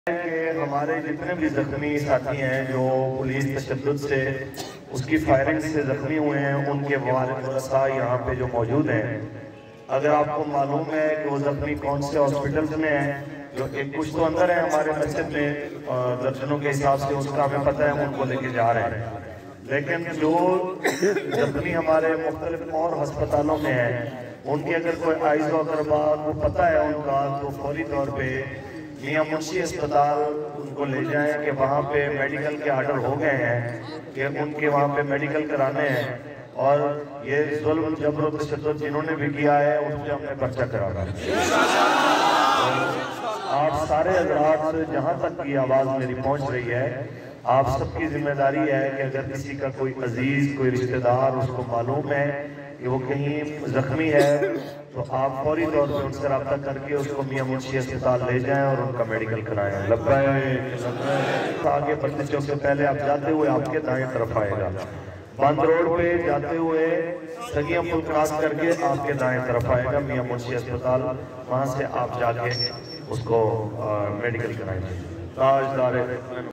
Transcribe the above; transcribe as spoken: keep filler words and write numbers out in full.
کہ ہمارے جتنے بھی زخمی ساتھی ہیں جو پولیس تشدد سے اس کی فائرنگ سے زخمی ہوئے ہیں، ان کے والد ورثاء یہاں پہ جو موجود ہیں، اگر آپ کو معلوم ہے کہ وہ زخمی کون سے ہاسپٹلز میں ہیں، جو ایک کچھ تو اندر ہے ہمارے مسجد میں درجنوں کے حساب سے، اس کا ہمیں پتہ ہے ان کو لے کے جا رہے ہیں، لیکن جو زخمی ہمارے مختلف اور ہسپتالوں میں ہیں، ان کی اگر کوئی آئز و اقربا کو پتہ ہے ان کا، تو فوری طور پہ میاں منشی اسپتال ان کو لے جائیں کہ وہاں پہ میڈیکل کے آرڈر ہو گئے ہیں کہ ان کے وہاں پہ میڈیکل کرانے ہیں، اور یہ ظلم جبر و تشدد جنہوں نے بھی کیا ہے ان سے ہم نے پرچہ کرانا ہے۔ آپ سارے حضرات جہاں تک کی آواز میری پہنچ رہی ہے، آپ سب کی ذمہ داری ہے کہ اگر کسی کا کوئی عزیز، کوئی رشتہ دار اس کو معلوم ہے کہ وہ کہیں زخمی ہے، تو آپ فوری طور پہ ان سے رابطہ کر کے اس کو میاں منشی اسپتال لے جائیں اور ان کا میڈیکل کرائیں۔ لبیک آگے بڑھتے چوک سے پہلے آپ جاتے ہوئے آپ کے دائیں طرف آئے گا، بند روڈ پہ جاتے ہوئے سگیاں پل کراس کر کے آپ کے دائیں طرف آئے گا میاں منشی اسپتال، وہاں سے آپ جا کے اس کو میڈیکل کرائیں گے۔ تاجدار